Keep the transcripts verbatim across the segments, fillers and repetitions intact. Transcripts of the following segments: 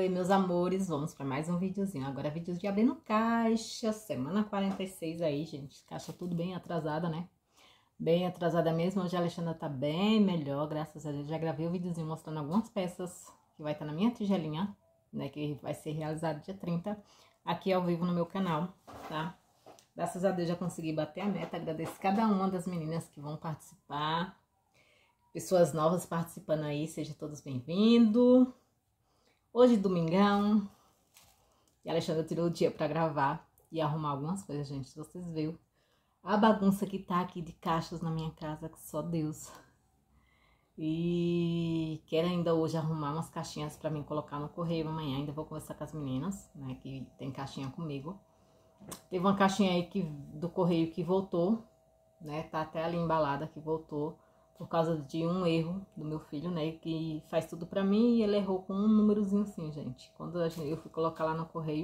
Oi, meus amores, vamos para mais um videozinho. Agora é vídeo de abrindo caixa, semana quarenta e seis aí, gente. Caixa tudo bem atrasada, né? Bem atrasada mesmo. Hoje a Alexandra tá bem melhor, graças a Deus. Já gravei o videozinho mostrando algumas peças que vai estar na minha tigelinha, né? Que vai ser realizado dia trinta, aqui ao vivo no meu canal, tá? Graças a Deus já consegui bater a meta. Agradeço cada uma das meninas que vão participar. Pessoas novas participando aí, sejam todos bem-vindos. Hoje, domingão, e a Alexandra tirou o dia pra gravar e arrumar algumas coisas, gente. Se vocês viram a bagunça que tá aqui de caixas na minha casa, que só Deus. E quero ainda hoje arrumar umas caixinhas pra mim colocar no correio amanhã. Ainda vou conversar com as meninas, né, que tem caixinha comigo. Teve uma caixinha aí que, do correio que voltou, né, tá até ali embalada, que voltou. Por causa de um erro do meu filho, né? Que faz tudo pra mim e ele errou com um númerozinho assim, gente. Quando eu fui colocar lá no correio,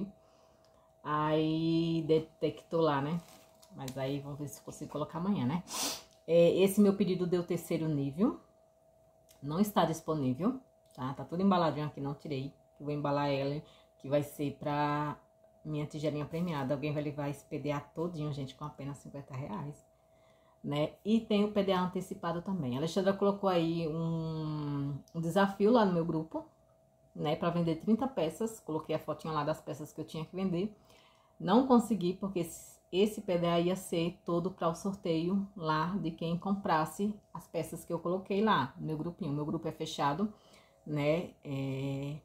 aí detectou lá, né? Mas aí vamos ver se consigo colocar amanhã, né? É, esse meu pedido deu terceiro nível. Não está disponível, tá? Tá tudo embaladinho aqui, não tirei. Eu vou embalar ela, que vai ser pra minha tigelinha premiada. Alguém vai levar esse P D A todinho, gente, com apenas cinquenta reais. Né? E tem o P D A antecipado também. A Alexandra colocou aí um, um desafio lá no meu grupo, né? Para vender trinta peças. Coloquei a fotinha lá das peças que eu tinha que vender. Não consegui, porque esse P D A ia ser todo para o sorteio lá de quem comprasse as peças que eu coloquei lá no meu grupinho. O meu grupo é fechado, né? É...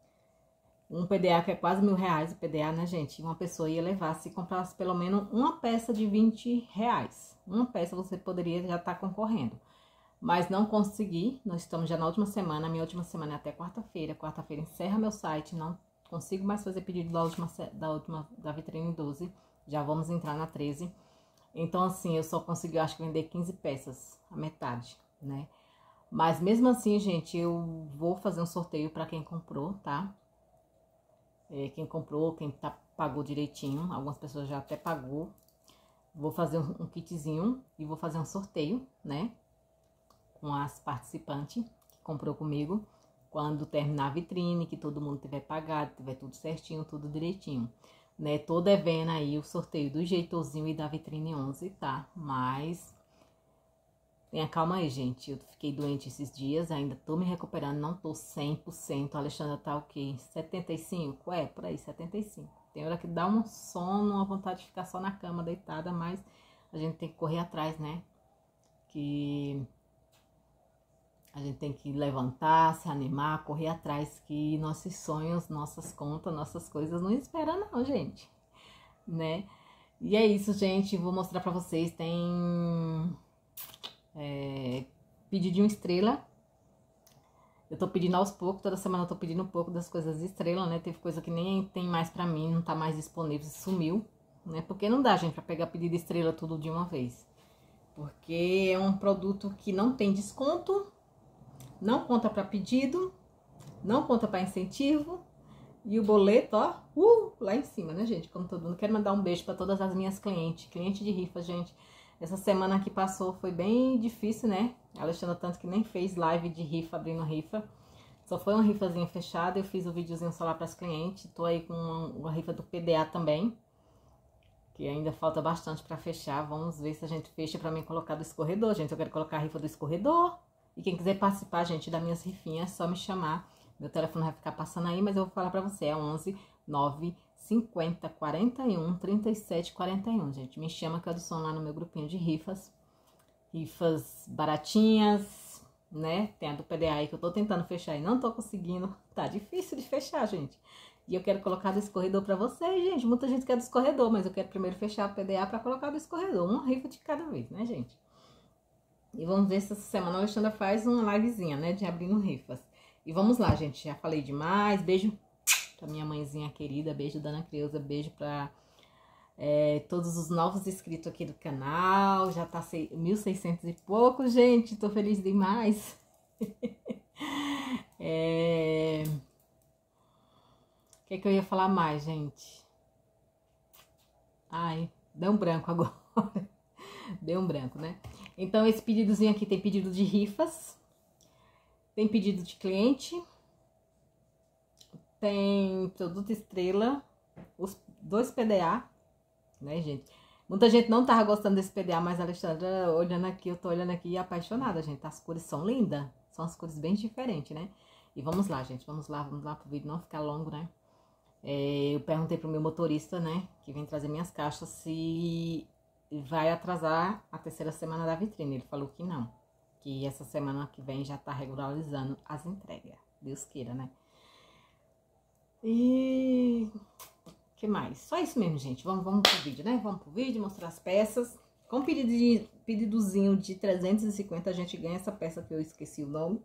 Um P D A que é quase mil reais, o P D A, né, gente? Uma pessoa ia levar se comprasse pelo menos uma peça de vinte reais. Uma peça você poderia já estar concorrendo. Mas não consegui, nós estamos já na última semana, a minha última semana é até quarta-feira. Quarta-feira encerra meu site, não consigo mais fazer pedido da última, da última, da vitrine doze. Já vamos entrar na treze. Então, assim, eu só consegui, acho que, vender quinze peças, a metade, né? Mas mesmo assim, gente, eu vou fazer um sorteio para quem comprou, tá? É, quem comprou, quem tá, pagou direitinho, algumas pessoas já até pagou. Vou fazer um, um kitzinho e vou fazer um sorteio, né? Com as participantes que comprou comigo. Quando terminar a vitrine, que todo mundo tiver pagado, tiver tudo certinho, tudo direitinho. Né? Tô devendo aí o sorteio do jeitozinho e da vitrine onze, tá? Mas tenha calma aí, gente. Eu fiquei doente esses dias, ainda tô me recuperando, não tô cem por cento. A Alexandra tá o quê? setenta e cinco? É, por aí, setenta e cinco. Tem hora que dá um sono, uma vontade de ficar só na cama deitada, mas a gente tem que correr atrás, né? Que a gente tem que levantar, se animar, correr atrás, que nossos sonhos, nossas contas, nossas coisas não esperam não, gente, né? E é isso, gente. Vou mostrar pra vocês. Tem é, pedidinho estrela. Eu tô pedindo aos poucos, toda semana eu tô pedindo um pouco das coisas de estrela, né? Teve coisa que nem tem mais pra mim, não tá mais disponível, sumiu, né? Porque não dá, gente, pra pegar pedido de estrela tudo de uma vez. Porque é um produto que não tem desconto, não conta pra pedido, não conta pra incentivo. E o boleto, ó, uh, lá em cima, né, gente? Como todo mundo. Quero mandar um beijo pra todas as minhas clientes, cliente de rifa, gente. Essa semana que passou foi bem difícil, né? A Alexandra tanto que nem fez live de rifa, abrindo rifa. Só foi uma rifazinha fechada. Eu fiz o videozinho só lá para as clientes. Tô aí com uma, uma rifa do P D A também, que ainda falta bastante para fechar. Vamos ver se a gente fecha para mim colocar do escorredor, gente. Eu quero colocar a rifa do escorredor. E quem quiser participar, gente, das minhas rifinhas, é só me chamar. Meu telefone vai ficar passando aí, mas eu vou falar para você. É onze nove cinquenta, quarenta e um, trinta e sete, quarenta e um, gente. Me chama que eu adiciono lá no meu grupinho de rifas. Rifas baratinhas, né? Tem a do P D A aí que eu tô tentando fechar e não tô conseguindo. Tá difícil de fechar, gente. E eu quero colocar do escorredor pra vocês, gente. Muita gente quer do escorredor, mas eu quero primeiro fechar o P D A pra colocar do escorredor. Uma rifa de cada vez, né, gente? E vamos ver se essa semana a Alexandra faz uma livezinha, né? De abrindo rifas. E vamos lá, gente. Já falei demais. Beijo pra minha mãezinha querida, beijo Dona Creuza, beijo pra é, todos os novos inscritos aqui do canal. Já tá mil e seiscentos e pouco, gente, tô feliz demais. é... O que é que eu ia falar mais, gente? Ai, deu um branco agora. Deu um branco, né? Então, esse pedidozinho aqui tem pedido de rifas, tem pedido de cliente, tem produto estrela, os dois P D A, né, gente? Muita gente não tava gostando desse P D A, mas a Alexandra, olhando aqui, eu tô olhando aqui e apaixonada, gente. As cores são lindas, são as cores bem diferentes, né? E vamos lá, gente, vamos lá, vamos lá pro vídeo não ficar longo, né? É, eu perguntei pro meu motorista, né, que vem trazer minhas caixas, se vai atrasar a terceira semana da vitrine. Ele falou que não, que essa semana que vem já tá regularizando as entregas. Deus queira, né? E... que mais? Só isso mesmo, gente. Vamos, vamos pro vídeo, né? Vamos pro vídeo, mostrar as peças. Com pedido de, pedidozinho de trezentos e cinquenta, a gente ganha essa peça que eu esqueci o nome.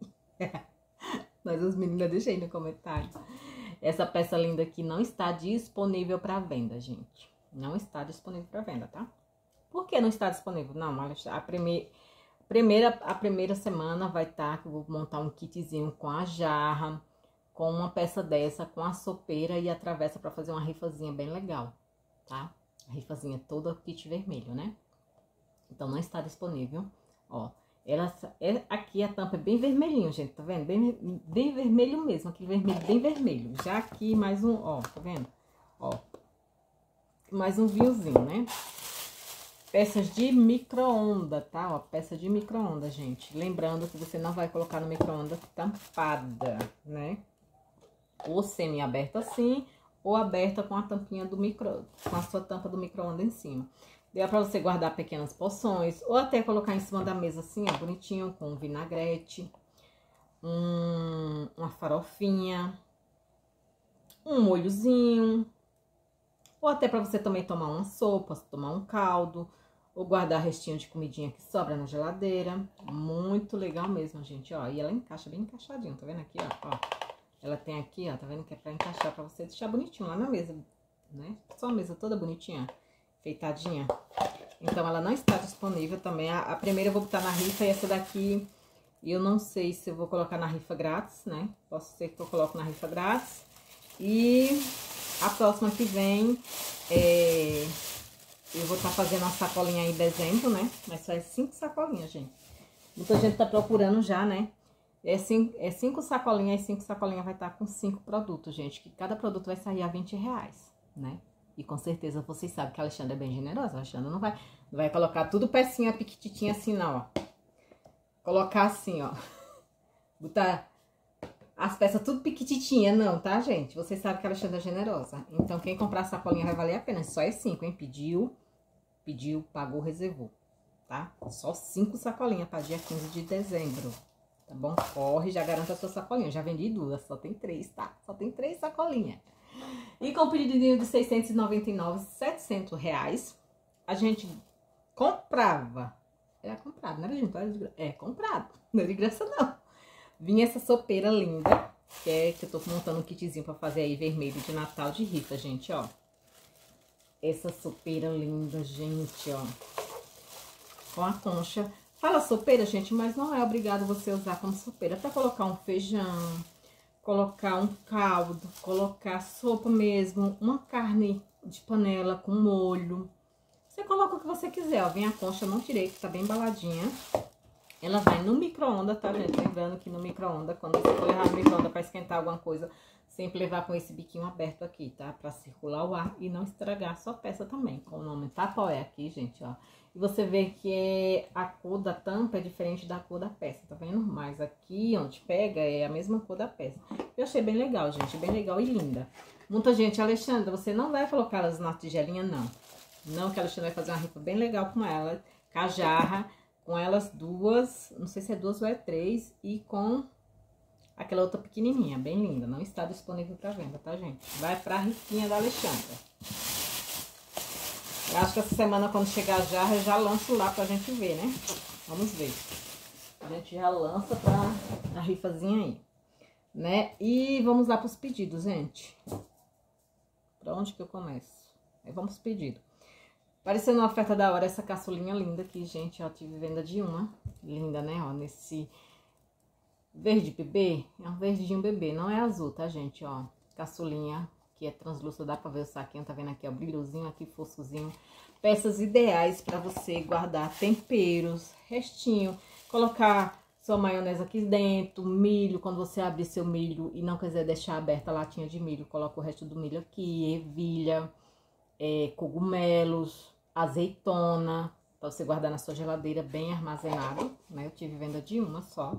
Mas os meninos deixem aí no comentário. Essa peça linda aqui não está disponível para venda, gente. Não está disponível para venda, tá? Por que não está disponível? Não, a primeira, primeira, a primeira semana vai estar, que eu vou montar um kitzinho com a jarra, com uma peça dessa, com a sopeira e a travessa para fazer uma rifazinha bem legal, tá? A rifazinha toda kit vermelho, né? Então, não está disponível, ó. Ela, é, aqui a tampa é bem vermelhinho, gente, tá vendo? Bem, bem vermelho mesmo, aquele vermelho bem vermelho. Já aqui mais um, ó, tá vendo? Ó, mais um vinhozinho, né? Peças de micro-ondas, tá? Ó, peça de micro-ondas, gente. Lembrando que você não vai colocar no micro-ondas tampada, né? Ou semi-aberta assim, ou aberta com a tampinha do micro, com a sua tampa do micro-ondas em cima. Dá pra você guardar pequenas porções, ou até colocar em cima da mesa assim, ó, bonitinho, com um vinagrete, um, uma farofinha, um molhozinho, ou até pra você também tomar uma sopa, tomar um caldo, ou guardar restinho de comidinha que sobra na geladeira. Muito legal mesmo, gente, ó. E ela encaixa bem encaixadinho, tá vendo aqui, ó, ó. Ela tem aqui, ó, tá vendo que é pra encaixar, pra você deixar bonitinho lá na mesa, né? Só a mesa toda bonitinha, feitadinha. Então, ela não está disponível também. A, a primeira eu vou botar na rifa e essa daqui eu não sei se eu vou colocar na rifa grátis, né? Posso ser que eu coloco na rifa grátis. E a próxima que vem, é, eu vou estar tá fazendo uma sacolinha aí em dezembro, né? Mas só é cinco sacolinhas, gente. Muita gente tá procurando já, né? É cinco, é cinco sacolinhas e cinco sacolinhas vai estar tá com cinco produtos, gente. Que cada produto vai sair a vinte reais, né? E com certeza vocês sabem que a Alexandra é bem generosa. A Alexandra não vai, não vai colocar tudo pecinha piquititinha assim, não, ó. Colocar assim, ó. Botar as peças tudo piquititinha, não, tá, gente? Vocês sabem que a Alexandra é generosa. Então, quem comprar a sacolinha vai valer a pena. Só é cinco, hein? Pediu, pediu, pagou, reservou, tá? Só cinco sacolinhas para dia quinze de dezembro. Tá bom? Corre, já garanta a sua sacolinha. Já vendi duas, só tem três, tá? Só tem três sacolinhas. E com o pedidinho de seiscentos e noventa e nove, setecentos reais, a gente comprava. Era comprado, não era gente? É comprado. Não é de graça, não. Vinha essa sopeira linda, que é que eu tô montando um kitzinho pra fazer aí vermelho de Natal de rifa, gente, ó. Essa sopeira linda, gente, ó. Com a concha. Fala sopeira, gente, mas não é obrigado você usar como sopeira. Pra colocar um feijão, colocar um caldo, colocar sopa mesmo, uma carne de panela com molho. Você coloca o que você quiser, ó. Vem a concha, não tirei, que tá bem embaladinha. Ela vai no micro-ondas, tá, gente? Lembrando que no micro-ondas, quando você for levar no micro-ondas pra esquentar alguma coisa, sempre levar com esse biquinho aberto aqui, tá? Pra circular o ar e não estragar a sua peça também. Com o nome Tupperware aqui, gente, ó. E você vê que a cor da tampa é diferente da cor da peça, tá vendo? Mas aqui, onde pega, é a mesma cor da peça. Eu achei bem legal, gente, bem legal e linda. Muita gente, Alexandra, você não vai colocar elas na tigelinha, não. Não, que a Alexandra vai fazer uma rifa bem legal com ela, com a jarra, com elas duas, não sei se é duas ou é três, e com aquela outra pequenininha, bem linda. Não está disponível para venda, tá, gente? Vai pra rifinha da Alexandra. Eu acho que essa semana, quando chegar a jarra, eu já lanço lá pra gente ver, né? Vamos ver. A gente já lança pra a rifazinha aí, né? E vamos lá pros pedidos, gente. Pra onde que eu começo? Aí vamos pros pedidos. Parecendo uma oferta da hora essa caçulinha linda aqui, gente, ó, tive venda de uma. Linda, né, ó, nesse verde bebê. É um verdinho bebê, não é azul, tá, gente, ó. Caçulinha, que é translúcido, dá pra ver o saquinho, tá vendo aqui, ó, brilhozinho aqui, foscozinho. Peças ideais pra você guardar temperos, restinho, colocar sua maionese aqui dentro, milho, quando você abrir seu milho e não quiser deixar aberta a latinha de milho, coloca o resto do milho aqui, ervilha, é, cogumelos, azeitona, pra você guardar na sua geladeira bem armazenado, né? Eu tive venda de uma só.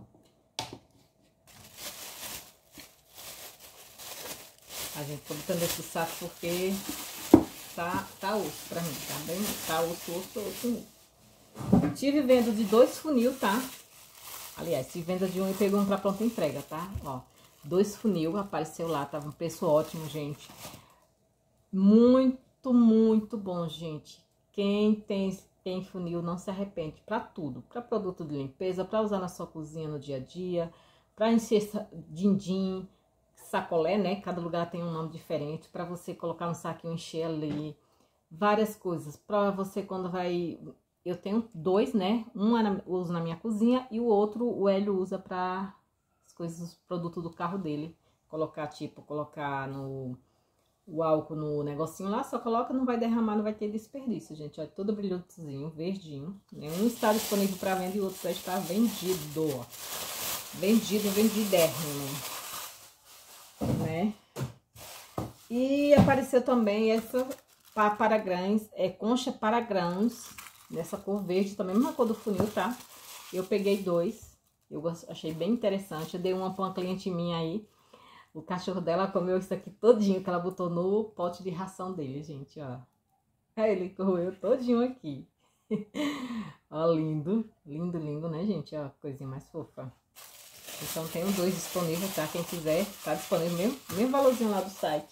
A gente tá botando esse saco porque tá, tá osso pra mim, tá bem? Tá osso, osso, osso. Tive venda de dois funil, tá? Aliás, tive venda de um e pegou um pra pronta entrega, tá? Ó, dois funil, apareceu lá, tava um preço ótimo, gente. Muito, muito bom, gente. Quem tem, tem funil não se arrepende pra tudo. Pra produto de limpeza, pra usar na sua cozinha no dia a dia, pra encher din-din, sacolé, né? Cada lugar tem um nome diferente. Pra você colocar no saquinho e encher ali. Várias coisas. Pra você quando vai... Eu tenho dois, né? Um eu uso na minha cozinha e o outro o Hélio usa para as coisas, os produtos do carro dele. Colocar, tipo, colocar no o álcool no negocinho lá, só coloca, não vai derramar, não vai ter desperdício, gente. Olha, todo brilhantezinho, verdinho. Um está disponível para venda e o outro já está vendido. Vendido, vendidérrimo, né? E apareceu também essa para grãos, é concha para grãos. Nessa cor verde, também mesma cor do funil, tá? Eu peguei dois. Eu achei bem interessante. Eu dei uma pra uma cliente minha aí. O cachorro dela comeu isso aqui todinho, que ela botou no pote de ração dele, gente, ó. Aí ele correu todinho aqui. Ó, lindo. Lindo, lindo, né, gente? Ó, coisinha mais fofa. Então, tem os dois disponíveis, tá? Quem quiser, tá disponível mesmo. Mesmo valorzinho lá do site.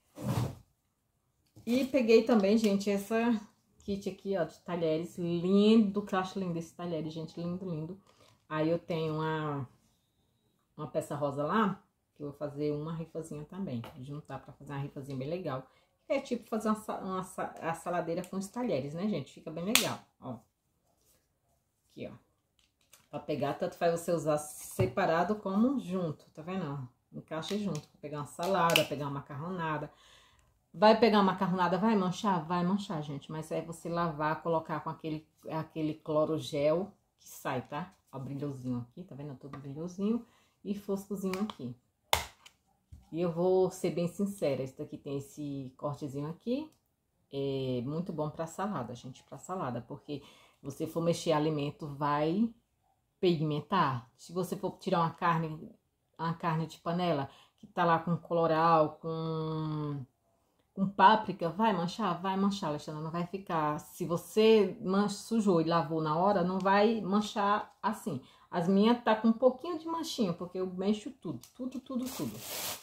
E peguei também, gente, essa... kit aqui, ó, de talheres, lindo, que eu acho lindo esse talher, gente, lindo, lindo. Aí eu tenho uma, uma peça rosa lá, que eu vou fazer uma rifazinha também, juntar pra fazer uma rifazinha bem legal. É tipo fazer uma, uma a saladeira com os talheres, né, gente? Fica bem legal, ó. Aqui, ó. Pra pegar, tanto faz você usar separado como junto, tá vendo? Encaixa junto, pra pegar uma salada, pegar uma macarronada. Vai pegar uma macarronada, vai manchar? Vai manchar, gente. Mas é você lavar, colocar com aquele, aquele cloro gel que sai, tá? Ó, brilhosinho aqui, tá vendo? Todo brilhosinho e foscozinho aqui. E eu vou ser bem sincera, esse daqui tem esse cortezinho aqui. É muito bom pra salada, gente, pra salada. Porque você for mexer alimento, vai pigmentar. Se você for tirar uma carne, uma carne de panela, que tá lá com coloral, com... com páprica, vai manchar? Vai manchar, Alexandra, não vai ficar... Se você mancha, sujou e lavou na hora, não vai manchar assim. As minhas tá com um pouquinho de manchinha, porque eu mexo tudo, tudo, tudo, tudo.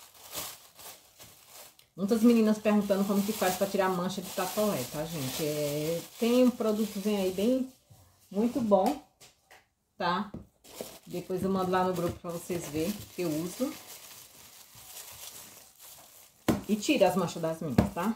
Muitas meninas perguntando como que faz pra tirar mancha de tapoé, tá, gente? É, tem um produtozinho aí bem, muito bom, tá? Depois eu mando lá no grupo pra vocês verem que eu uso. E tira as manchas das minhas, tá?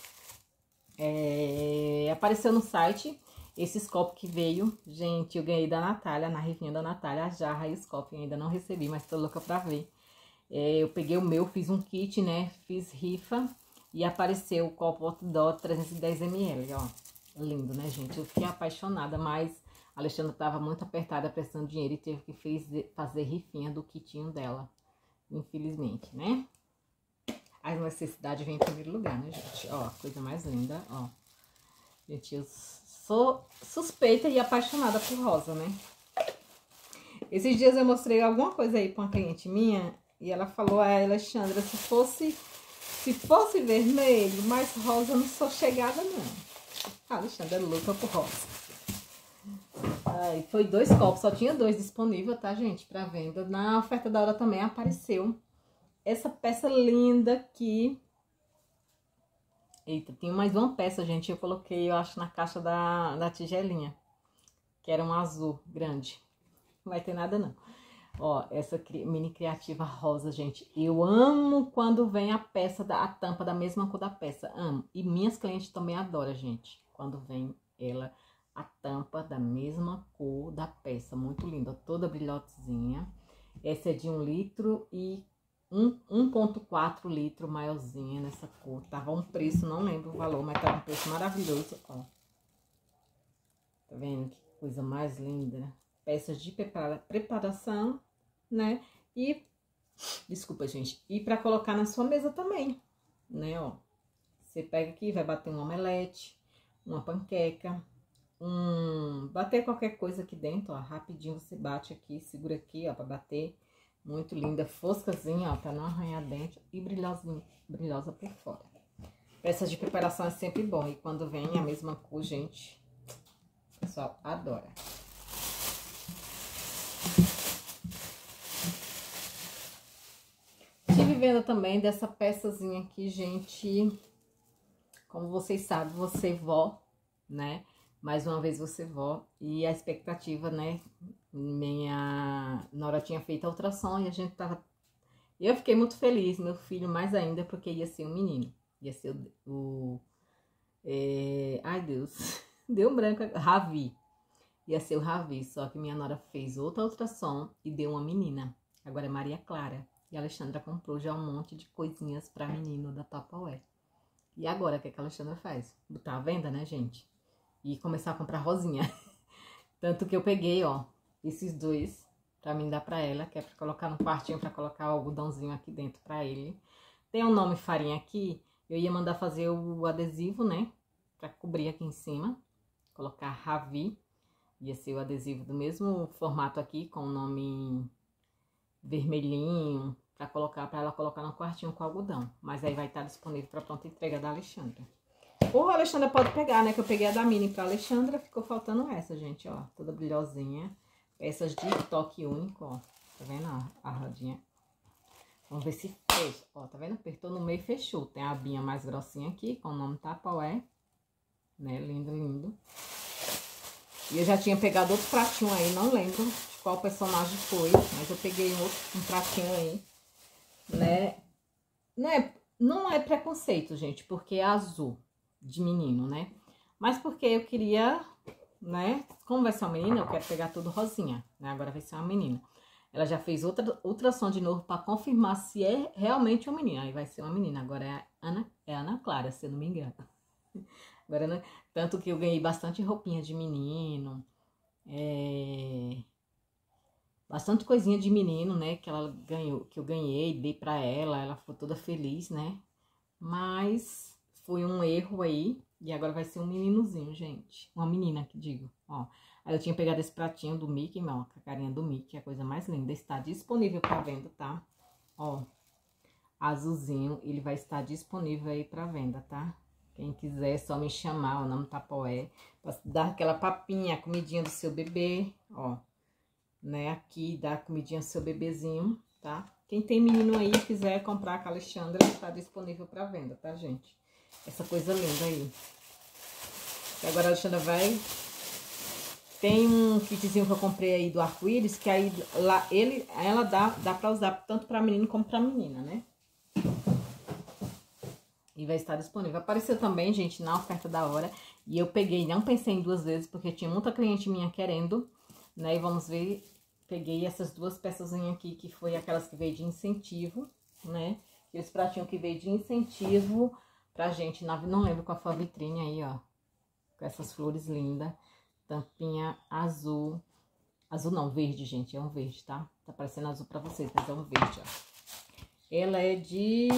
É, apareceu no site esses copos que veio. Gente, eu ganhei da Natália, na rifinha da Natália, a jarra e os copos. Eu ainda não recebi, mas tô louca pra ver. É, eu peguei o meu, fiz um kit, né? Fiz rifa e apareceu o copo Outdoor trezentos e dez mililitros, ó. Lindo, né, gente? Eu fiquei apaixonada, mas a Alexandra tava muito apertada, prestando dinheiro e teve que fez, fazer rifinha do kitinho dela. Infelizmente, né? A necessidade vem em primeiro lugar, né, gente? Ó, coisa mais linda, ó. Gente, eu sou suspeita e apaixonada por rosa, né? Esses dias eu mostrei alguma coisa aí pra uma cliente minha e ela falou, ah, Alexandra, se fosse, se fosse vermelho, mas rosa eu não sou chegada, não. A Alexandra é louca por rosa. Ai, foi dois copos, só tinha dois disponíveis, tá, gente, pra venda. Na oferta da hora também apareceu essa peça linda aqui. Eita, tinha mais uma peça, gente. Eu coloquei, eu acho, na caixa da, da tigelinha. Que era um azul grande. Não vai ter nada, não. Ó, essa mini criativa rosa, gente. Eu amo quando vem a peça, da, a tampa da mesma cor da peça. Amo. E minhas clientes também adoram, gente. Quando vem ela, a tampa da mesma cor da peça. Muito linda. Toda brilhotezinha. Essa é de um litro e... um ponto quatro litro maiorzinha nessa cor. Tava um preço, não lembro o valor, mas tava um preço maravilhoso, ó. Tá vendo que coisa mais linda? peças de prepara preparação, né? E, desculpa, gente, e pra colocar na sua mesa também, né, ó. Você pega aqui, vai bater um omelete, uma panqueca, um... bater qualquer coisa aqui dentro, ó, rapidinho você bate aqui, segura aqui, ó, pra bater. Muito linda, foscazinha, ó, pra não arranhar dentro e brilhosinha, brilhosa por fora. Peças de preparação é sempre bom, e quando vem a mesma cor, gente, o pessoal adora. Tive venda também dessa peçazinha aqui, gente. Como vocês sabem, você vó, né? Mais uma vez você vó. E a expectativa, né? Minha nora tinha feito a ultrassom e a gente tava... Eu fiquei muito feliz, meu filho mais ainda, porque ia ser um menino. Ia ser o... o é... Ai, Deus. Deu um branco. Ravi. Ia ser o Ravi, só que minha nora fez outra ultrassom e deu uma menina. Agora é Maria Clara. E a Alexandra comprou já um monte de coisinhas pra menino da Tupperware. E agora, o que, é que a Alexandra faz? Botar à venda, né, gente? E começar a comprar rosinha. Tanto que eu peguei, ó, esses dois pra mim dar pra ela, que é pra colocar no quartinho, pra colocar o algodãozinho aqui dentro pra ele. Tem o nome farinha aqui. Eu ia mandar fazer o adesivo, né? Pra cobrir aqui em cima. Colocar Ravi. Ia ser o adesivo do mesmo formato aqui, com o nome vermelhinho, pra colocar, para ela colocar no quartinho com algodão. Mas aí vai estar disponível para pronta entrega da Alexandra. Ou a Alexandra pode pegar, né? Que eu peguei a da Mini pra Alexandra, ficou faltando essa, gente, ó. Toda brilhosinha. Peças de toque único, ó. Tá vendo, ó, a rodinha? Vamos ver se fecha. Ó, tá vendo? Apertou no meio e fechou. Tem a abinha mais grossinha aqui, com o nome Tupperware. Né? Lindo, lindo. E eu já tinha pegado outro pratinho aí, não lembro de qual personagem foi, mas eu peguei um, outro, um pratinho aí, né? Não é, não é preconceito, gente, porque é azul de menino, né? Mas porque eu queria, né? Como vai ser uma menina, eu quero pegar tudo rosinha, né? Agora vai ser uma menina. Ela já fez outra ultrassom de novo para confirmar se é realmente uma menina. Aí vai ser uma menina. Agora é a Ana, é a Ana Clara, se eu não me engano. Agora, né? Tanto que eu ganhei bastante roupinha de menino. É... Bastante coisinha de menino, né? Que ela ganhou, que eu ganhei, dei pra ela. Ela ficou toda feliz, né? Mas foi um erro aí. E agora vai ser um meninozinho, gente. Uma menina, que digo, ó. Aí eu tinha pegado esse pratinho do Mickey, ó, com a carinha do Mickey, a coisa mais linda. Está disponível para venda, tá? Ó, azulzinho, ele vai estar disponível aí para venda, tá? Quem quiser, é só me chamar, o nome Tupperware, pra dar aquela papinha, a comidinha do seu bebê, ó. Né, aqui, dá a comidinha do seu bebezinho, tá? Quem tem menino aí e quiser comprar com a Alexandra, está disponível para venda, tá, gente? Essa coisa linda aí. E agora a Alexandra vai... Tem um kitzinho que eu comprei aí do arco-íris, que aí lá ele, ela dá, dá pra usar tanto pra menino como pra menina, né? E vai estar disponível. Apareceu também, gente, na oferta da hora. E eu peguei, não pensei em duas vezes, porque tinha muita cliente minha querendo, né? E vamos ver, peguei essas duas peças aqui, que foi aquelas que veio de incentivo, né? Esse pratinho que veio de incentivo pra gente, na, não lembro qual foi a vitrine aí, ó. Com essas flores lindas. Tampinha azul. Azul não, verde, gente. É um verde, tá? Tá parecendo azul pra vocês, mas é um verde, ó. Ela é de...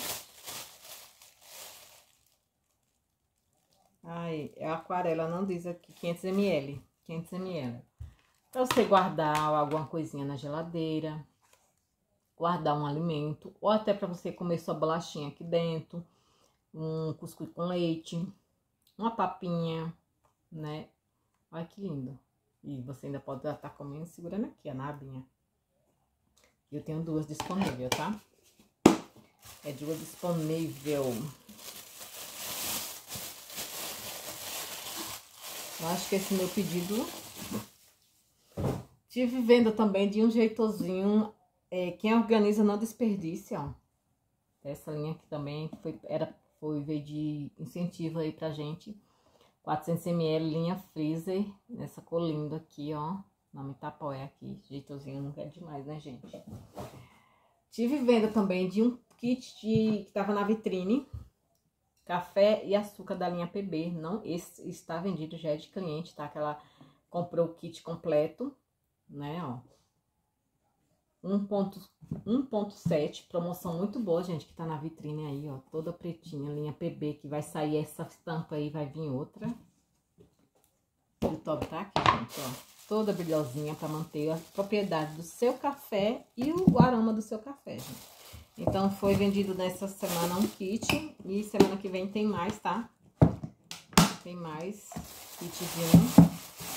Ai, é aquarela, não diz aqui. quinhentos mililitros. quinhentos mililitros. Pra você guardar alguma coisinha na geladeira. Guardar um alimento. Ou até pra você comer sua bolachinha aqui dentro. Um cuscuz com leite. Uma papinha, né? Olha que lindo. E você ainda pode estar comendo segurando aqui, a nabinha. Eu tenho duas disponíveis, tá? É duas disponível. Eu acho que esse meu pedido... Tive venda também de um jeitozinho. É, quem organiza não desperdiça, ó. Essa linha aqui também foi, era, foi veio de incentivo aí pra gente. quatrocentos mililitros, linha freezer, nessa cor linda aqui, ó. Nome Tupperware aqui, jeitosinho, não quer demais, né, gente? Tive venda também de um kit de, que tava na vitrine. Café e açúcar da linha P B. Não, esse está vendido, já é de cliente, tá? Que ela comprou o kit completo, né, ó. um ponto sete, promoção muito boa, gente, que tá na vitrine aí, ó, toda pretinha, linha P B, que vai sair essa estampa aí, vai vir outra. O top tá aqui, gente, ó, toda brilhosinha pra manter a propriedade do seu café e o aroma do seu café, gente. Então, foi vendido nessa semana um kit e semana que vem tem mais, tá? Tem mais kitzinho.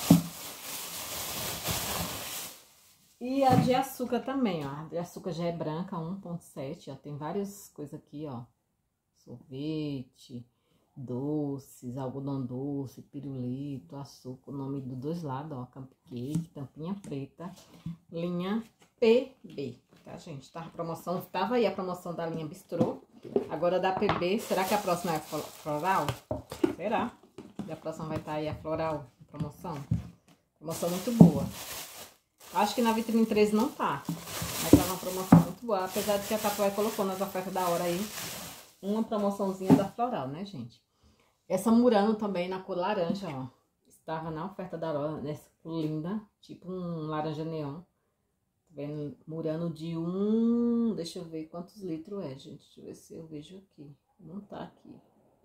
E a de açúcar também, ó. A de açúcar já é branca, um ponto sete, ó. Tem várias coisas aqui, ó. Sorvete, doces, algodão doce, pirulito, açúcar. O nome dos dois lados, ó. Cupcake, tampinha preta. Linha P B, tá, gente? Tá a promoção, tava aí a promoção da linha Bistrô. Agora da P B, será que a próxima é floral? Será? E a próxima vai estar aí a floral, promoção. Promoção muito boa. Acho que na vitrine treze não tá, mas tá uma promoção muito boa. Apesar de que a Tupperware colocou nas ofertas da hora aí uma promoçãozinha da floral, né, gente? Essa Murano também na cor laranja, ó. Estava na oferta da hora, nessa cor linda, tipo um laranja neon. Tá vendo? Murano de um... Deixa eu ver quantos litros é, gente. Deixa eu ver se eu vejo aqui. Não tá aqui.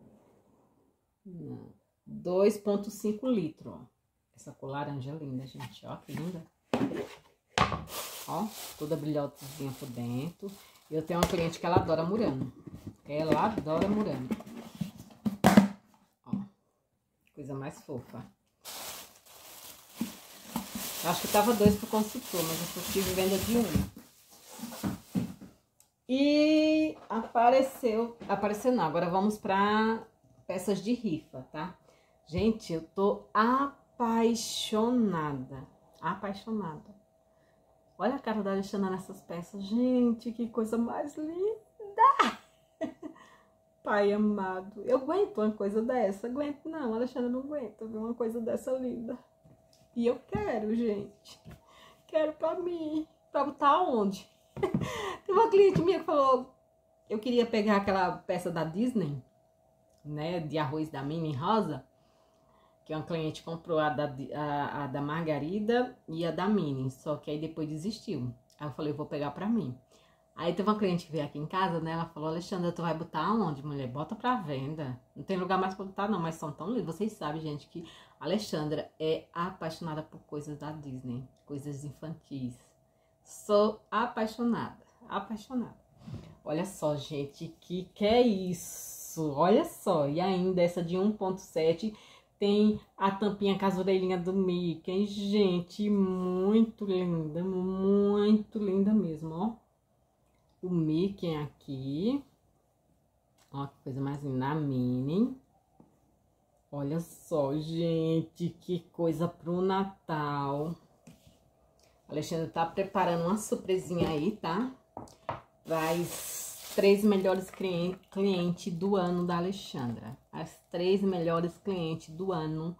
Não. dois ponto cinco litros, ó. Essa cor laranja linda, gente. Ó, que linda. Ó, toda brilhosinha por dentro. Eu tenho uma cliente que ela adora Murano. Ela adora Murano. Ó, coisa mais fofa. Acho que tava dois pro consultor, mas eu só tive venda de um. E apareceu... Apareceu não, agora vamos pra peças de rifa, tá? Gente, eu tô apaixonada. Apaixonada. Olha a cara da Alexandra nessas peças. Gente, que coisa mais linda. Pai amado. Eu aguento uma coisa dessa. Aguento não, a Alexandra não aguenta ver uma coisa dessa linda. E eu quero, gente. Quero pra mim. Pra botar onde? Tem uma cliente minha que falou... Eu queria pegar aquela peça da Disney, né? De arroz da Minnie rosa. Que uma cliente comprou a da, a, a da Margarida e a da Minnie, só que aí depois desistiu. Aí eu falei, eu vou pegar pra mim. Aí teve uma cliente que veio aqui em casa, né? Ela falou, Alexandra, tu vai botar onde, mulher? Bota pra venda. Não tem lugar mais pra botar, não, mas são tão lindos. Vocês sabem, gente, que a Alexandra é apaixonada por coisas da Disney, coisas infantis. Sou apaixonada, apaixonada. Olha só, gente, que que é isso? Olha só, e ainda essa de um ponto sete... Tem a tampinha com as orelhinhas do Mickey. Gente, muito linda. Muito linda mesmo, ó. O Mickey aqui. Ó, que coisa mais linda. A Minnie. Olha só, gente. Que coisa pro Natal. A Alexandra tá preparando uma surpresinha aí, tá? Para as três melhores clientes do ano da Alexandra. As três melhores clientes do ano.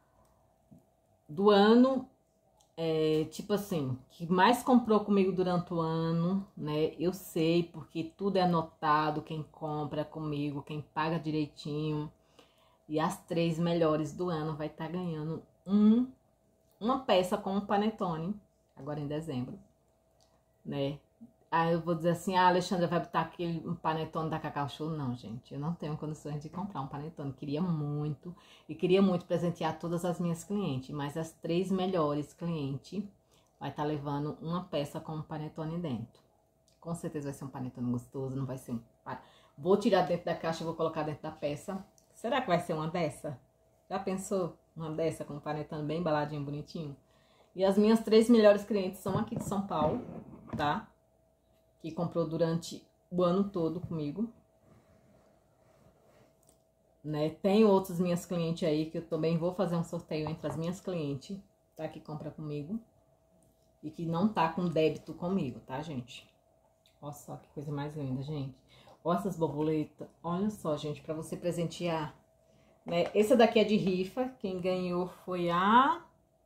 Do ano, é, tipo assim, que mais comprou comigo durante o ano, né? Eu sei, porque tudo é anotado, quem compra comigo, quem paga direitinho. E as três melhores do ano vai estar tá ganhando um, uma peça com um panetone, agora em dezembro, né? Aí eu vou dizer assim, ah, a Alexandra vai botar aquele um panetone da Cacau Show. Não, gente, eu não tenho condições de comprar um panetone. Queria muito, e queria muito presentear todas as minhas clientes, mas as três melhores clientes vai estar tá levando uma peça com um panetone dentro. Com certeza vai ser um panetone gostoso, não vai ser um... Vou tirar dentro da caixa e vou colocar dentro da peça. Será que vai ser uma dessa? Já pensou? Uma dessa com um panetone bem embaladinho, bonitinho? E as minhas três melhores clientes são aqui de São Paulo, tá? Que comprou durante o ano todo comigo, né? Tem outras minhas clientes aí que eu também vou fazer um sorteio entre as minhas clientes, tá? Que compra comigo e que não tá com débito comigo, tá, gente? Olha só que coisa mais linda, gente. Olha essas borboletas. Olha só, gente, pra você presentear, né? Essa daqui é de rifa. Quem ganhou foi a...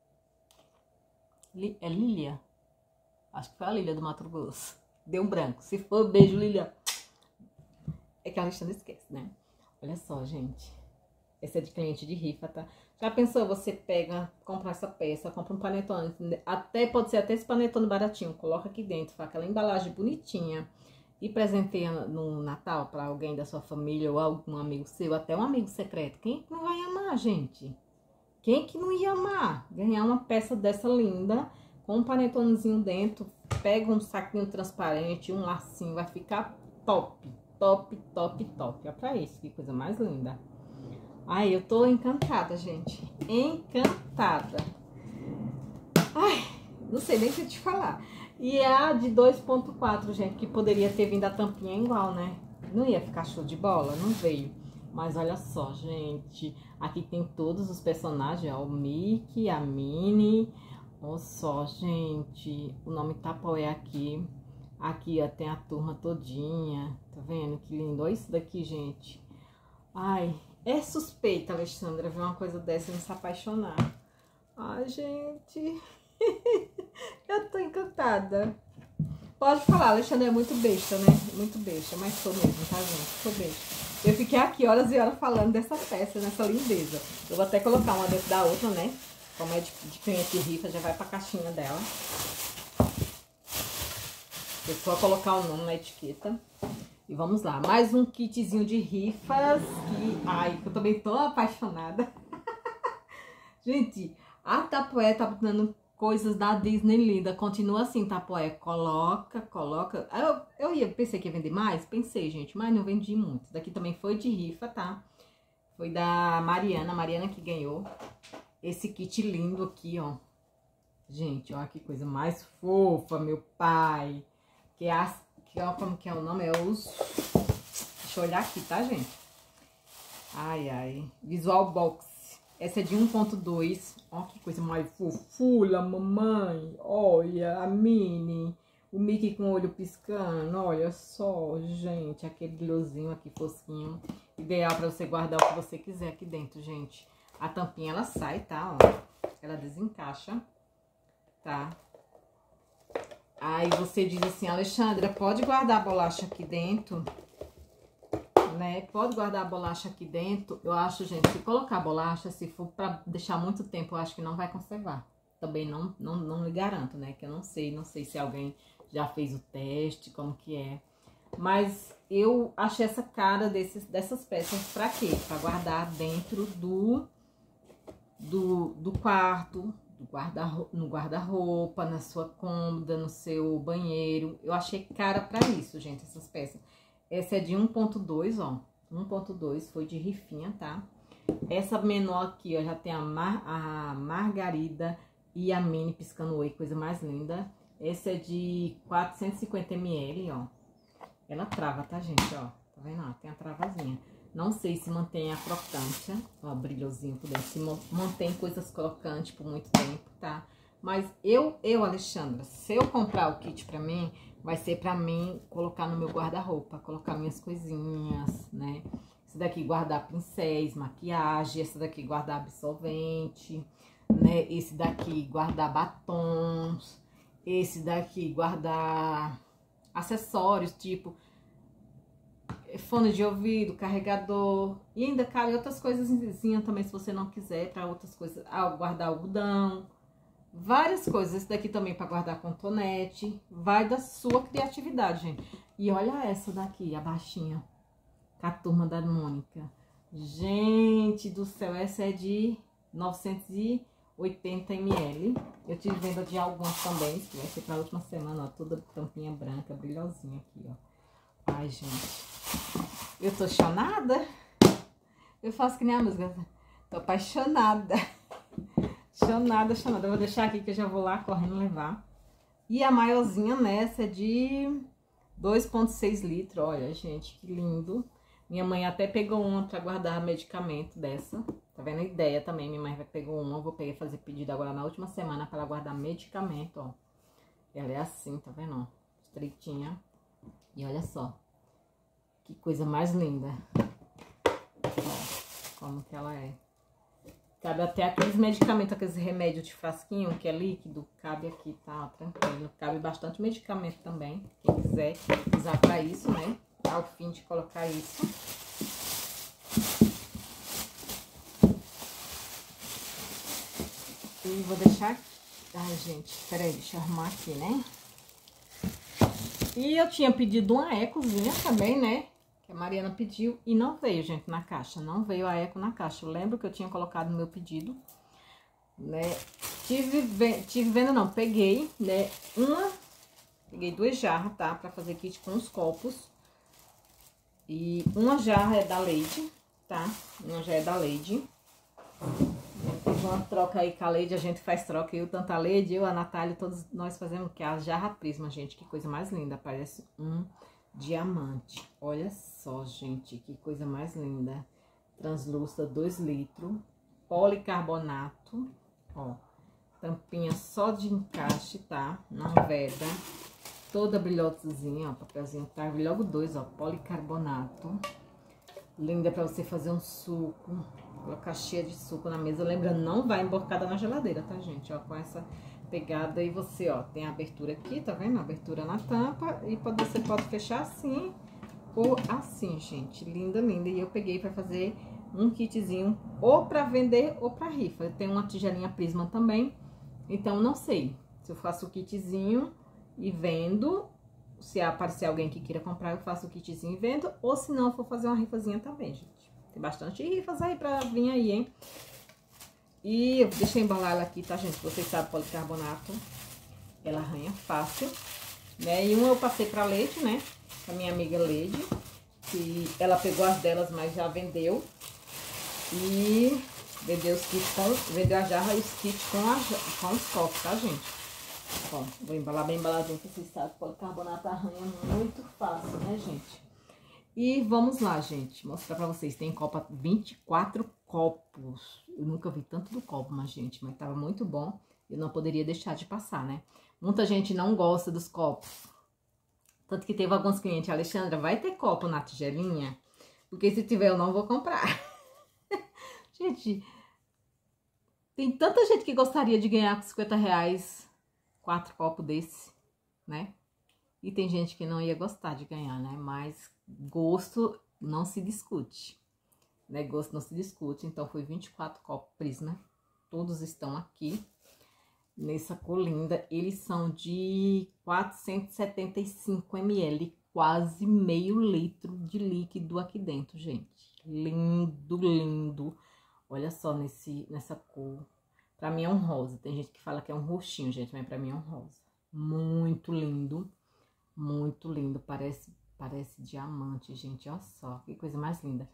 É Lília? Acho que foi a Lília do Mato Grosso. Deu um branco. Se for, beijo, Lília. É que a Alexandra esquece, né? Olha só, gente. Essa é de cliente de rifa, tá? Já pensou, você pega, compra essa peça, compra um panetone, até pode ser até esse panetone baratinho, coloca aqui dentro, faz aquela embalagem bonitinha e presenteia no Natal para alguém da sua família ou algum amigo seu, até um amigo secreto. Quem não vai amar, gente? Quem que não ia amar ganhar uma peça dessa linda, com um panetonezinho dentro, pega um saquinho transparente, um lacinho, vai ficar top, top, top, top. Olha pra isso, que coisa mais linda. Ai, eu tô encantada, gente. Encantada. Ai, não sei nem o que te falar. E é a de dois ponto quatro, gente, que poderia ter vindo a tampinha igual, né? Não ia ficar show de bola? Não veio. Mas olha só, gente. Aqui tem todos os personagens, ó. O Mickey, a Minnie. Olha só, gente. O nome Tapoé aqui. Aqui, ó, tem a turma todinha. Tá vendo? Que lindo. Olha isso daqui, gente. Ai... É suspeita, Alexandra, ver uma coisa dessa e se apaixonar. Ai, gente. Eu tô encantada. Pode falar, Alexandra é muito besta, né? Muito besta, mas sou mesmo, tá, gente? Sou besta. Eu fiquei aqui horas e horas falando dessa peça, nessa lindeza. Eu vou até colocar uma dentro da outra, né? Como é de, de cliente de rifa, já vai pra caixinha dela. Eu só colocar o nome na etiqueta. E vamos lá, mais um kitzinho de rifas, que, ai, eu também tô apaixonada. Gente, a Tapoé tá dando coisas da Disney linda, continua assim, Tapoé, coloca, coloca. Eu, eu ia, pensei que ia vender mais, pensei, gente, mas não vendi muito. Daqui também foi de rifa, tá? Foi da Mariana, Mariana que ganhou esse kit lindo aqui, ó. Gente, ó, que coisa mais fofa, meu pai. Que é as... Que, ó, como que é o nome? É os... Deixa eu olhar aqui, tá, gente? Ai, ai. Visual Box. Essa é de um ponto dois. Ó, que coisa mais fofula, mamãe. Olha, a Minnie. O Mickey com o olho piscando. Olha só, gente. Aquele glowzinho aqui, fosquinho. Ideal pra você guardar o que você quiser aqui dentro, gente. A tampinha, ela sai, tá? Ó. Ela desencaixa. Tá? Aí você diz assim, Alexandra, pode guardar a bolacha aqui dentro, né? Pode guardar a bolacha aqui dentro. Eu acho, gente, se colocar a bolacha, se for pra deixar muito tempo, eu acho que não vai conservar. Também não, não, não lhe garanto, né? Que eu não sei, não sei se alguém já fez o teste, como que é. Mas eu achei essa cara desses, dessas peças pra quê? Pra guardar dentro do, do, do quarto, Guarda, no guarda-roupa, na sua cômoda, no seu banheiro. Eu achei cara pra isso, gente, essas peças. Essa é de um ponto dois, ó. um ponto dois, foi de rifinha, tá? Essa menor aqui, ó, já tem a, Mar, a Margarida e a Minnie piscando oi, coisa mais linda. Essa é de quatrocentos e cinquenta mililitros, ó. Ela trava, tá, gente, ó. Tá vendo? Ó, tem a travazinha. Não sei se mantém a crocância, ó, brilhosinho por dentro, se mantém coisas crocantes por muito tempo, tá? Mas eu, eu, Alexandra, se eu comprar o kit pra mim, vai ser pra mim colocar no meu guarda-roupa, colocar minhas coisinhas, né? Esse daqui guardar pincéis, maquiagem, esse daqui guardar absorvente, né? Esse daqui guardar batons, esse daqui guardar acessórios, tipo... fone de ouvido, carregador, e ainda cabe outras coisas também, se você não quiser, para outras coisas, ah, guardar algodão, várias coisas. Esse daqui também para guardar cotonete, vai da sua criatividade, gente. E olha essa daqui, a baixinha, com a turma da Mônica. Gente do céu, essa é de novecentos e oitenta mililitros. Eu tive venda de algumas também, que vai ser para a última semana, ó, toda tampinha branca, brilhosinha aqui, ó. Ai, gente, eu tô chonada. Eu faço que nem a música. Tô apaixonada. Chonada, chonada. Eu vou deixar aqui que eu já vou lá correndo levar. E a maiorzinha nessa é de dois ponto seis litros. Olha, gente, que lindo. Minha mãe até pegou uma pra guardar medicamento dessa. Tá vendo a ideia também? Minha mãe pegou uma. Eu vou pegar fazer pedido agora na última semana para guardar medicamento, ó. Ela é assim, tá vendo? Ó, estreitinha. E olha só, que coisa mais linda. Ó, como que ela é. Cabe até aqueles medicamentos, aqueles remédios de frasquinho, que é líquido, cabe aqui, tá? Tranquilo. Cabe bastante medicamento também, quem quiser usar pra isso, né? Ao fim de colocar isso. E vou deixar aqui. Ai, gente, peraí, deixa eu arrumar aqui, né? E eu tinha pedido uma ecozinha também, né? Que a Mariana pediu e não veio, gente, na caixa. Não veio a eco na caixa. Eu lembro que eu tinha colocado no meu pedido, né? Tive, tive vendo, não, peguei, né? Uma, peguei duas jarras, tá? Pra fazer kit com os copos. E uma jarra é da Lady, tá? Uma já é da Lady. Teve uma troca aí com a Lady, a gente faz troca, eu, tanto a Lady, eu, a Natália, todos nós fazemos que é a jarra prisma, gente, que coisa mais linda, parece um diamante. Olha só, gente, que coisa mais linda. Translúcida, dois litros, policarbonato, ó, tampinha só de encaixe, tá? Não veda, toda brilhosazinha, ó, papelzinho, tá? Logo dois, ó, policarbonato. Linda pra você fazer um suco, colocar cheia de suco na mesa. Lembra, não vai emborcada na geladeira, tá, gente? Ó, com essa pegada. E você, ó, tem a abertura aqui, tá vendo? A abertura na tampa. E pode, você pode fechar assim ou assim, gente. Linda, linda. E eu peguei pra fazer um kitzinho ou pra vender ou pra rifa. Eu tenho uma tigelinha prisma também. Então, não sei se eu faço o kitzinho e vendo. Se aparecer alguém que queira comprar, eu faço o kitzinho e vendo. Ou se não, eu vou fazer uma rifazinha também, gente. Tem bastante rifas aí pra vir aí, hein? E eu deixei embalar ela aqui, tá, gente? Vocês sabem, policarbonato, ela arranha fácil, né? E uma eu passei pra Leide, né? Com a minha amiga Leide, que ela pegou as delas, mas já vendeu. E vendeu os kits com... Vendeu a jarra e os kits com, a, com os copos, tá, gente? Ó, vou embalar bem embaladinho, que vocês sabem que policarbonato arranha muito fácil, né, gente? E vamos lá, gente, mostrar pra vocês. Tem copa, vinte e quatro copos. Eu nunca vi tanto do copo, mas, gente, mas tava muito bom. Eu não poderia deixar de passar, né? Muita gente não gosta dos copos. Tanto que teve alguns clientes, Alexandra, vai ter copo na tigelinha? Porque se tiver, eu não vou comprar. Gente, tem tanta gente que gostaria de ganhar com cinquenta reais quatro copos desse, né? E tem gente que não ia gostar de ganhar, né? Mas gosto não se discute, né? Gosto não se discute. Então, foi vinte e quatro copos prisma. Todos estão aqui nessa cor linda. Eles são de quatrocentos e setenta e cinco mililitros, quase meio litro de líquido aqui dentro, gente. Lindo, lindo. Olha só nesse, nessa cor. Pra mim é um rosa. Tem gente que fala que é um roxinho, gente, mas pra mim é um rosa. Muito lindo. Muito lindo. Parece, parece diamante, gente. Olha só, que coisa mais linda.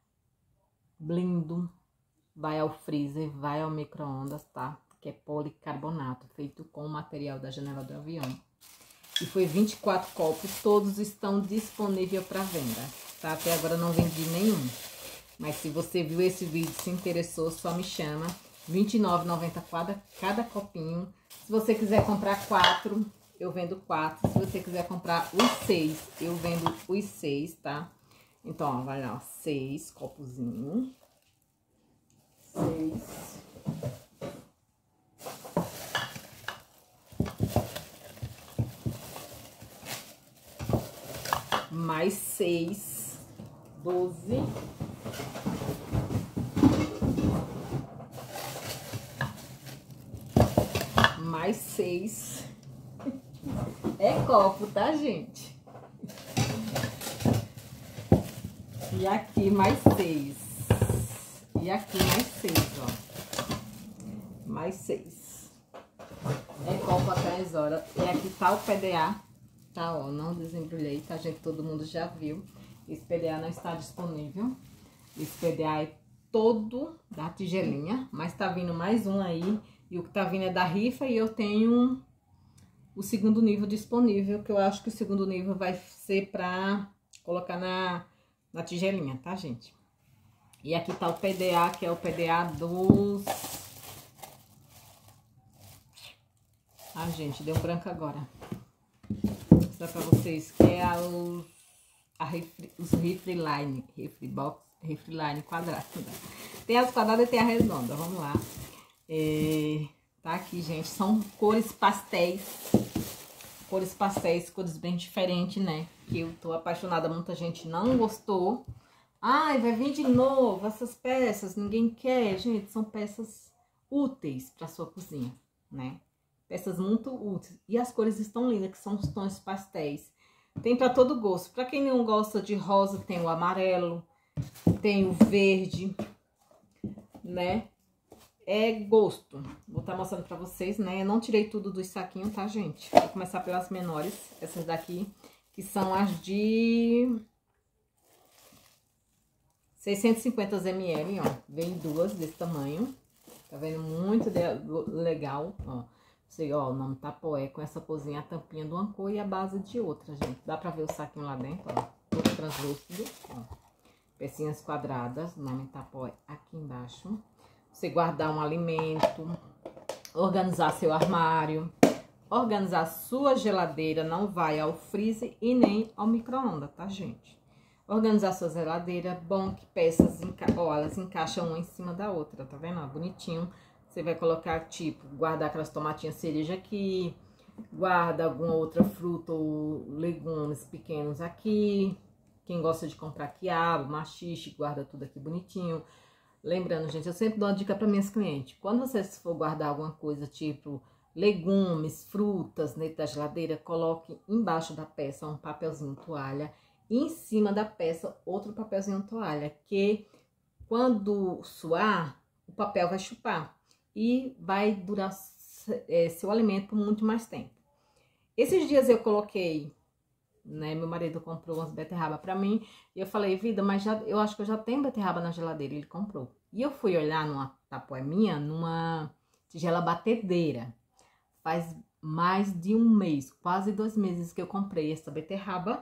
Lindo. Vai ao freezer, vai ao micro-ondas, tá? Que é policarbonato, feito com o material da janela do avião. E foi vinte e quatro copos. Todos estão disponíveis para venda, tá? Até agora não vendi nenhum. Mas se você viu esse vídeo, se interessou, só me chama. vinte e nove reais e noventa centavos cada, cada copinho. Se você quiser comprar quatro, eu vendo quatro. Se você quiser comprar os seis, eu vendo os seis, tá? Então, ó, vai lá, ó, seis copozinhos. Seis. Mais seis. Doze. Mais seis. É copo, tá, gente? E aqui mais seis. E aqui mais seis, ó. Mais seis. É copo até as horas. E aqui tá o P D A. Tá, ó, não desembrulhei, tá, gente? Todo mundo já viu. Esse P D A não está disponível. Esse P D A é todo da tigelinha, mas tá vindo mais um aí. E o que tá vindo é da rifa e eu tenho o segundo nível disponível, que eu acho que o segundo nível vai ser pra colocar na, na tigelinha, tá, gente? E aqui tá o P D A, que é o P D A dos... Ah, gente, deu branco agora. Vou mostrar pra vocês que é a, os, a refri, os Refriline, Refribox, Refriline quadrada. Tem as quadradas e tem a redonda, vamos lá. É, tá aqui, gente, são cores pastéis, cores pastéis, cores bem diferentes, né? Que eu tô apaixonada, muita gente não gostou. Ai, vai vir de novo essas peças, ninguém quer, gente, são peças úteis para sua cozinha, né? Peças muito úteis. E as cores estão lindas, que são os tons pastéis. Tem para todo gosto. Para quem não gosta de rosa, tem o amarelo, tem o verde, né? É gosto. Vou estar mostrando para vocês, né? Eu não tirei tudo dos saquinhos, tá, gente? Vou começar pelas menores. Essas daqui, que são as de seiscentos e cinquenta mililitros, ó. Vem duas desse tamanho. Tá vendo? Muito de... legal, ó. Sei, ó, o nome Tapoé, com essa cozinha, a tampinha de uma cor e a base de outra, gente. Dá pra ver o saquinho lá dentro, ó. Todo translúcido, ó. Pecinhas quadradas, o nome Tapoé aqui embaixo. Você guardar um alimento, organizar seu armário, organizar sua geladeira, não vai ao freezer e nem ao micro-ondas, tá, gente? Organizar sua geladeira, bom que peças, enca... ó, elas encaixam uma em cima da outra, tá vendo? Ó, bonitinho. Você vai colocar, tipo, guardar aquelas tomatinhas cereja aqui, guarda alguma outra fruta ou legumes pequenos aqui. Quem gosta de comprar quiabo, maxixe, guarda tudo aqui bonitinho. Lembrando, gente, eu sempre dou uma dica para minhas clientes. Quando você for guardar alguma coisa, tipo legumes, frutas dentro da geladeira, coloque embaixo da peça um papelzinho toalha e em cima da peça outro papelzinho toalha, que quando suar, o papel vai chupar e vai durar é, seu alimento por muito mais tempo. Esses dias eu coloquei, né, meu marido comprou umas beterraba pra mim, e eu falei, vida, mas já, eu acho que eu já tenho beterraba na geladeira, ele comprou. E eu fui olhar numa tapoé minha, numa tigela batedeira. Faz mais de um mês, quase dois meses que eu comprei essa beterraba.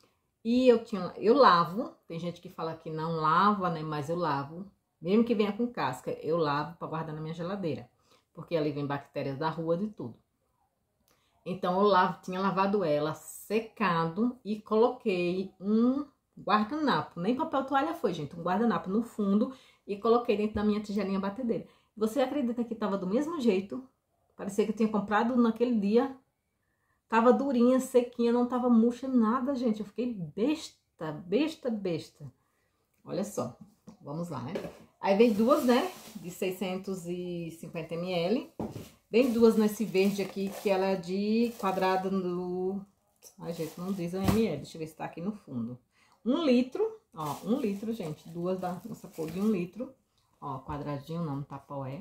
E eu tinha, eu lavo, tem gente que fala que não lava, né, mas eu lavo. Mesmo que venha com casca, eu lavo pra guardar na minha geladeira. Porque ali vem bactérias da rua, de tudo. Então, eu lavo, tinha lavado ela, secado e coloquei um guardanapo. Nem papel toalha foi, gente. Um guardanapo no fundo e coloquei dentro da minha tigelinha batedeira. Você acredita que tava do mesmo jeito? Parecia que eu tinha comprado naquele dia. Tava durinha, sequinha, não tava murcha, nada, gente. Eu fiquei besta, besta, besta. Olha só. Vamos lá, né? Aí vem duas, né? De seiscentos e cinquenta mililitros. Vem duas nesse verde aqui, que ela é de quadrado no... Ai, gente, não diz a ml. Deixa eu ver se tá aqui no fundo. Um litro, ó, um litro, gente. Duas da nossa cor de um litro. Ó, quadradinho, não, Tapoé.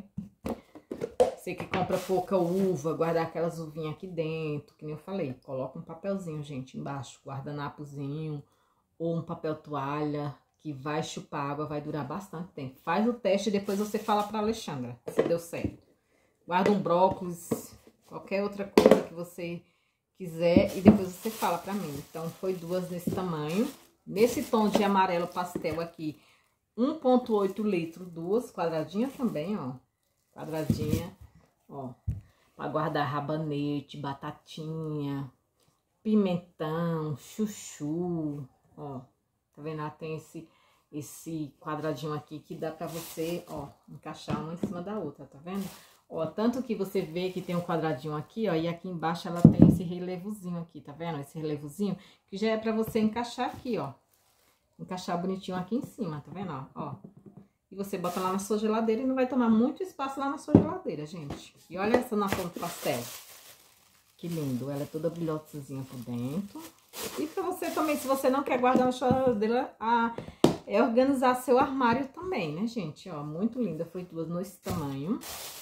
Você que compra pouca uva, guardar aquelas uvinhas aqui dentro, que nem eu falei. Coloca um papelzinho, gente, embaixo. Guardanapozinho ou um papel toalha, que vai chupar água, vai durar bastante tempo. Faz o teste e depois você fala pra Alexandra se deu certo. Guarda um brócolis, qualquer outra coisa que você quiser e depois você fala pra mim. Então, foi duas desse tamanho. Nesse tom de amarelo pastel aqui, um ponto oito litros, duas quadradinhas também, ó. Quadradinha, ó. Pra guardar rabanete, batatinha, pimentão, chuchu, ó. Tá vendo? Ela tem esse, esse quadradinho aqui que dá pra você, ó, encaixar uma em cima da outra, tá vendo? Ó, tanto que você vê que tem um quadradinho aqui, ó, e aqui embaixo ela tem esse relevozinho aqui, tá vendo? Esse relevozinho que já é pra você encaixar aqui, ó. Encaixar bonitinho aqui em cima, tá vendo, ó? Ó. E você bota lá na sua geladeira e não vai tomar muito espaço lá na sua geladeira, gente. E olha essa na forma do pastel. Que lindo, ela é toda brilhosazinha por dentro. E pra você também, se você não quer guardar na sua geladeira, a, é organizar seu armário também, né, gente? Ó, muito linda, foi duas nesse tamanho.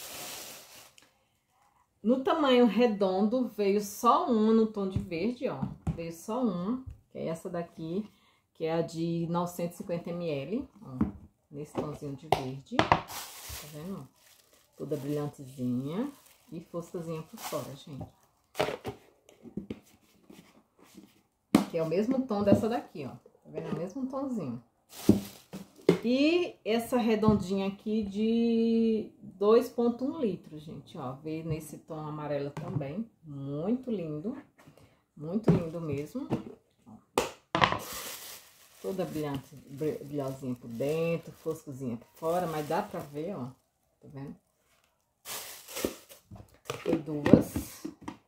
No tamanho redondo, veio só uma no tom de verde, ó. Veio só uma, que é essa daqui, que é a de novecentos e cinquenta mililitros, ó. Nesse tomzinho de verde, tá vendo? Ó? Toda brilhantezinha e foscazinha por fora, gente. Que é o mesmo tom dessa daqui, ó. Tá vendo? É o mesmo tomzinho. E essa redondinha aqui de dois ponto um litros, gente, ó. Veio nesse tom amarelo também. Muito lindo. Muito lindo mesmo. Ó. Toda brilhante, brilhosinha por dentro, foscozinha por fora, mas dá pra ver, ó. Tá vendo? Foi duas.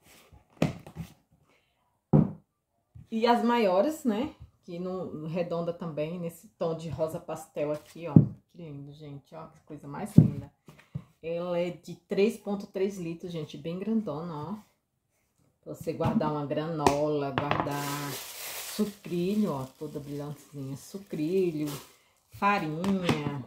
E as maiores, né? Aqui no redonda também, nesse tom de rosa pastel aqui, ó. Que lindo, gente, ó, que coisa mais linda. ela é de três ponto três litros, gente, bem grandona, ó. Pra você guardar uma granola, guardar sucrilho, ó, toda brilhantezinha, sucrilho, farinha,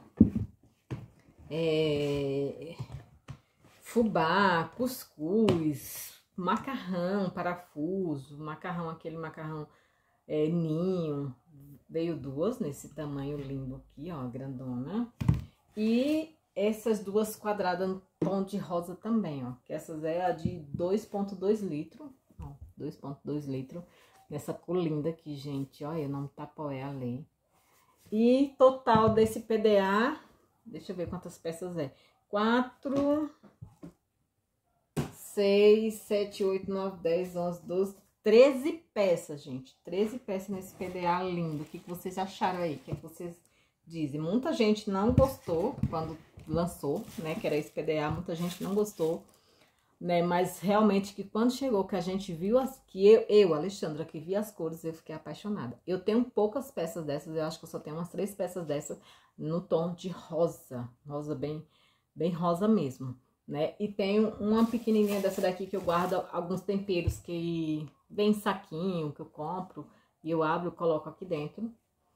é, fubá, cuscuz, macarrão, parafuso, macarrão, aquele macarrão é, ninho. Veio duas nesse tamanho lindo aqui, ó, grandona. E essas duas quadradas no tom de rosa também, ó. Que essas é a de dois ponto dois litros, ó, dois ponto dois litros. Nessa cor linda aqui, gente, ó, o nome Tapoé ali. E total desse P D A, deixa eu ver quantas peças é. quatro, seis, sete, oito, nove, dez, onze, doze, treze peças, gente. treze peças nesse P D A lindo. O que, que vocês acharam aí? O que, que vocês dizem? Muita gente não gostou quando lançou, né? Que era esse P D A, muita gente não gostou, né? Mas realmente que quando chegou, que a gente viu as... Que eu, eu, Alexandra, que vi as cores, eu fiquei apaixonada. Eu tenho poucas peças dessas, eu acho que eu só tenho umas três peças dessas no tom de rosa. Rosa bem, bem rosa mesmo, né? E tenho uma pequenininha dessa daqui que eu guardo alguns temperos que vem em saquinho, que eu compro. E eu abro e coloco aqui dentro,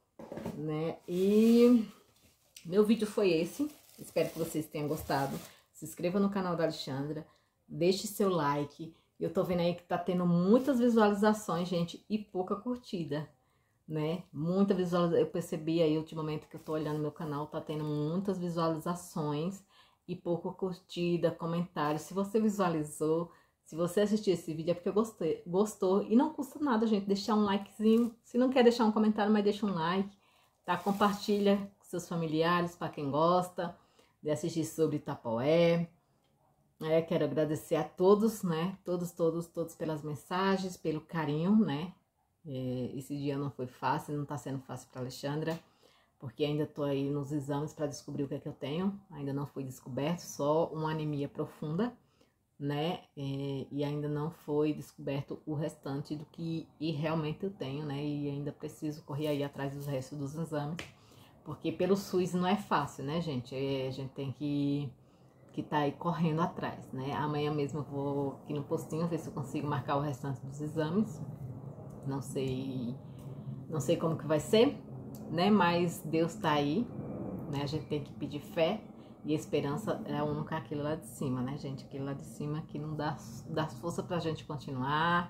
né? E meu vídeo foi esse. Espero que vocês tenham gostado. Se inscreva no canal da Alexandra. Deixe seu like. Eu tô vendo aí que tá tendo muitas visualizações, gente, e pouca curtida, né? Muita visualização. Eu percebi aí ultimamente que eu tô olhando meu canal, tá tendo muitas visualizações e pouca curtida, comentários. Se você visualizou, se você assistiu esse vídeo é porque eu gostei, gostou. E não custa nada, gente, deixar um likezinho. Se não quer deixar um comentário, mas deixa um like, tá? Compartilha com seus familiares, para quem gosta de assistir sobre Tapoé. É, quero agradecer a todos, né? Todos, todos, todos pelas mensagens, pelo carinho, né? É, esse dia não foi fácil, não tá sendo fácil para Alexandra, porque ainda tô aí nos exames para descobrir o que é que eu tenho. Ainda não foi descoberto, só uma anemia profunda, né? É, e ainda não foi descoberto o restante do que e realmente eu tenho, né? E ainda preciso correr aí atrás dos restos dos exames, porque pelo SUS não é fácil, né, gente? É, a gente tem que... que tá aí correndo atrás, né? Amanhã mesmo eu vou aqui no postinho ver se eu consigo marcar o restante dos exames. Não sei, não sei como que vai ser, né? Mas Deus tá aí, né? A gente tem que pedir fé e esperança é a única aquilo lá de cima, né, gente? Aquilo lá de cima que não dá, dá força pra gente continuar,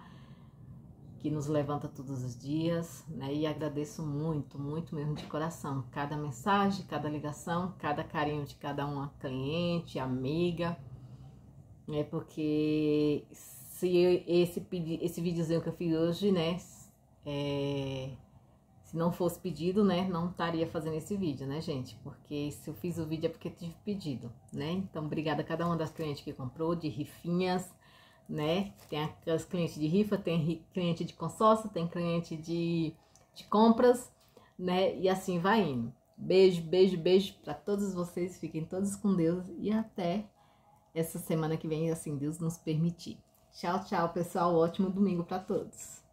que nos levanta todos os dias, né? E agradeço muito, muito mesmo de coração. Cada mensagem, cada ligação, cada carinho de cada uma cliente, amiga, né? Porque se eu, esse, esse videozinho que eu fiz hoje, né? É, se não fosse pedido, né? Não estaria fazendo esse vídeo, né, gente? Porque se eu fiz o vídeo é porque tive pedido, né? Então, obrigada a cada uma das clientes que comprou, de rifinhas, né? Tem aquelas clientes de rifa, tem cliente de consórcio, tem cliente de, de compras, né? E assim vai indo. Beijo, beijo, beijo para todos vocês. Fiquem todos com Deus e até essa semana que vem, assim Deus nos permitir. Tchau, tchau, pessoal. Ótimo domingo para todos.